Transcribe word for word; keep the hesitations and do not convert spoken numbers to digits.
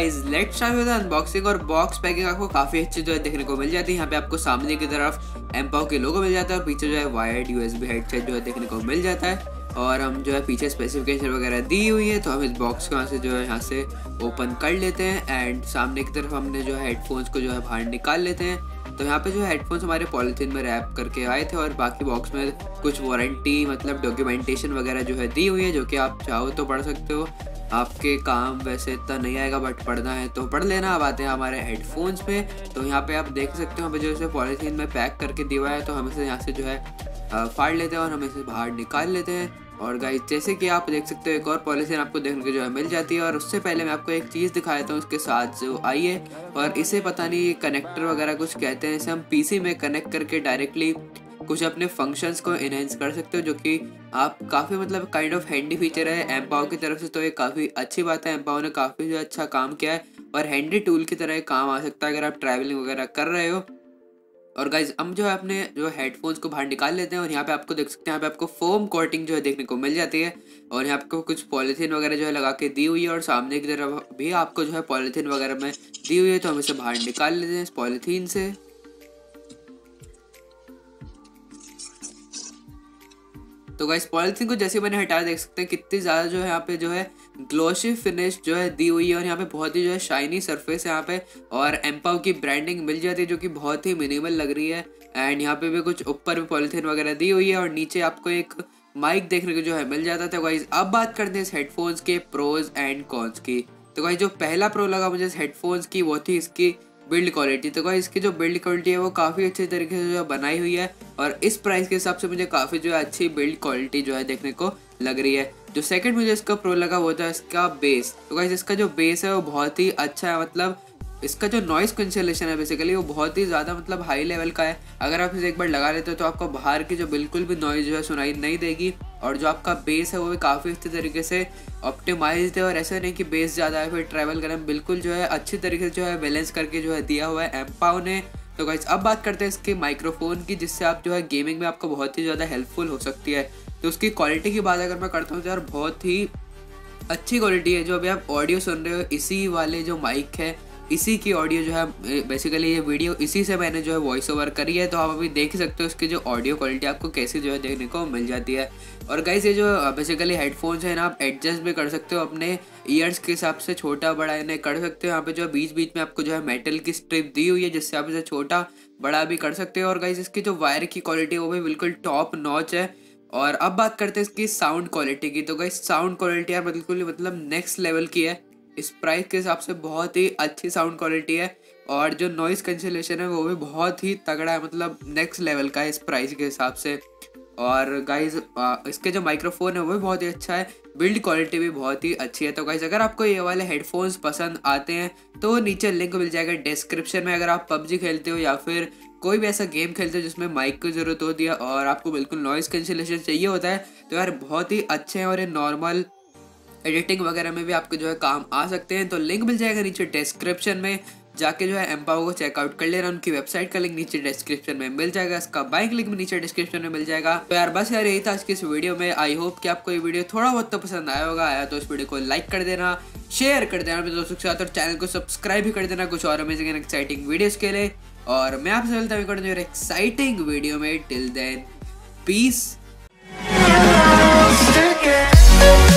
Guys let's start with unboxing. और box packing आपको काफ़ी अच्छी जो है देखने को मिल जाती है। यहाँ पे आपको सामने की तरफ एम्पाओ के लोगो मिल जाता है और पीछे जो है वायर्ड यूएसबी हेडसेट जो है देखने को मिल जाता है। और हम जो है पीछे स्पेसिफिकेशन वगैरह दी हुई है, तो हम इस बॉक्स को यहाँ से जो है यहाँ से ओपन कर लेते हैं एंड सामने की तरफ हमने जो है हेडफोन्स को जो है बाहर निकाल लेते हैं। तो यहाँ पे जो हेडफोन्स हमारे पॉलिथीन में रैप करके आए थे और बाकी बॉक्स में कुछ वारंटी मतलब डॉक्यूमेंटेशन वगैरह जो है दी हुई है, जो कि आप चाहो तो पढ़ सकते हो। आपके काम वैसे इतना नहीं आएगा बट पढ़ना है तो पढ़ लेना। अब आते हैं हमारे हेडफोन्स पे। तो यहाँ पे आप देख सकते हो हमें जो इसे पॉलिथीन में पैक करके दिया है, तो हम इसे यहाँ से जो है फाड़ लेते हैं और हम इसे बाहर निकाल लेते हैं। और गाइस जैसे कि आप देख सकते हो एक और पॉलिथीन आपको देखने को जो है मिल जाती है। और उससे पहले मैं आपको एक चीज़ दिखा देता हूँ उसके साथ जो आई है, और इसे पता नहीं कनेक्टर वगैरह कुछ कहते हैं। इसे हम पीसी में कनेक्ट करके डायरेक्टली कुछ अपने फंक्शंस को इनहेंस कर सकते हो, जो कि आप काफ़ी मतलब काइंड ऑफ हैंडी फीचर है एम्पाओ की तरफ से। तो ये काफ़ी अच्छी बात है, एम्पाओ ने काफ़ी जो अच्छा काम किया है और हैंडी टूल की तरह काम आ सकता है अगर आप ट्रैवलिंग वगैरह कर रहे हो। और गाइज हम जो है अपने जो हेडफोन्स को बाहर निकाल लेते हैं और यहाँ पे आपको देख सकते हैं यहाँ पे आपको फोम कोटिंग जो है देखने को मिल जाती है। और यहाँ आपको कुछ पॉलीथीन वगैरह जो है लगा के दी हुई है और सामने की तरफ भी आपको जो है पॉलीथीन वगैरह में दी हुई है। तो हम इसे बाहर निकाल लेते हैं इस पॉलीथीन से। तो गाइस पॉलीथीन को जैसे मैंने हटा देख सकते हैं कितनी ज़्यादा जो है यहाँ पे जो है ग्लोसी फिनिश जो है दी हुई है। और यहाँ पे बहुत ही जो है शाइनी सरफेस है यहाँ पे, और एम्पाओ की ब्रांडिंग मिल जाती है जो कि बहुत ही मिनिमल लग रही है। एंड यहाँ पे भी कुछ ऊपर भी पॉलीथीन वगैरह दी हुई है और नीचे आपको एक माइक देखने को जो है मिल जाता था। गाइस अब बात करते हैं इस हेडफोन्स के प्रोज एंड कॉन्स की। तो गाइस जो पहला प्रो लगा मुझे इस हेडफोन्स की वो थी इसकी बिल्ड क्वालिटी। तो गाइस इसकी जो बिल्ड क्वालिटी है वो काफ़ी अच्छे तरीके से जो है बनाई हुई है और इस प्राइस के हिसाब से मुझे काफ़ी जो है अच्छी बिल्ड क्वालिटी जो है देखने को लग रही है। जो सेकंड मुझे इसका प्रो लगा वो था इसका बेस। तो गाइस इसका जो बेस है वो बहुत ही अच्छा है, मतलब इसका जो नॉइस कैंसिलेशन है बेसिकली वो बहुत ही ज़्यादा मतलब हाई लेवल का है। अगर आप इसे एक बार लगा लेते हो तो आपको बाहर की जो बिल्कुल भी नॉइज़ जो है सुनाई नहीं देगी। और जो आपका बेस है वो भी काफ़ी अच्छे तरीके से ऑप्टिमाइज्ड है और ऐसा नहीं कि बेस ज़्यादा है फिर ट्रैवल करने में, बिल्कुल जो है अच्छी तरीके से जो है बैलेंस करके जो है दिया हुआ है एम्पाओ ने। तो गाइस अब बात करते हैं इसके माइक्रोफोन की, जिससे आप जो है गेमिंग में आपको बहुत ही ज़्यादा हेल्पफुल हो सकती है। तो उसकी क्वालिटी की बात अगर मैं करता हूँ तो यार बहुत ही अच्छी क्वालिटी है। जो अभी आप ऑडियो सुन रहे हो इसी वाले जो माइक है इसी की ऑडियो जो है बेसिकली ये वीडियो इसी से मैंने जो है वॉइस ओवर करी है। तो आप अभी देख सकते हो इसकी जो ऑडियो क्वालिटी आपको कैसी जो है देखने को मिल जाती है। और गाइस ये जो बेसिकली हेडफोन्स है ना आप एडजस्ट भी कर सकते हो अपने ईयर्स के हिसाब से, छोटा बड़ा इन्हें कर सकते हो। यहाँ पे जो बीच बीच में आपको जो है मेटल की स्ट्रिप दी हुई है जिससे आप इसे छोटा बड़ा भी कर सकते हो। और गाइस इसकी जो वायर की क्वालिटी है वो भी बिल्कुल टॉप नॉच है। और अब बात करते हैं इसकी साउंड क्वालिटी की। तो गाइस साउंड क्वालिटी यार बिल्कुल मतलब नेक्स्ट लेवल की है, इस प्राइस के हिसाब से बहुत ही अच्छी साउंड क्वालिटी है। और जो नॉइस कैंसिलेशन है वो भी बहुत ही तगड़ा है, मतलब नेक्स्ट लेवल का है इस प्राइस के हिसाब से। और गाइज इसके जो माइक्रोफोन है वो भी बहुत ही अच्छा है, बिल्ड क्वालिटी भी बहुत ही अच्छी है। तो गाइज अगर आपको ये वाले हेडफोन्स पसंद आते हैं तो नीचे लिंक मिल जाएगा डिस्क्रिप्शन में। अगर आप पबजी खेलते हो या फिर कोई भी ऐसा गेम खेलते हो जिसमें माइक की ज़रूरत होती है और आपको बिल्कुल नॉइस कैंसिलेशन चाहिए होता है तो यार बहुत ही अच्छे हैं और ये नॉर्मल एडिटिंग वगैरह में भी आपके जो है काम आ सकते हैं। तो लिंक मिल जाएगा नीचे डिस्क्रिप्शन में, जाके जो है एम्पाओ को चेकआउट कर लेना। उनकी वेबसाइट का लिंक नीचे डिस्क्रिप्शन में मिल जाएगा, इसका बाइक लिंक भी नीचे डिस्क्रिप्शन में मिल जाएगा। तो यार बस यार यही था आज की इस वीडियो में। आई होप कि आपको ये वीडियो थोड़ा बहुत तो पसंद आया होगा। आया तो इस वीडियो को लाइक कर देना, शेयर कर देना अपने दोस्तों के साथ और चैनल को सब्सक्राइब भी कर देना कुछ और अमेजिंग एंड एक्साइटिंग वीडियोज़ के लिए। और मैं आपसे मिलता हूँ एक एक्साइटिंग वीडियो में। Till then piece.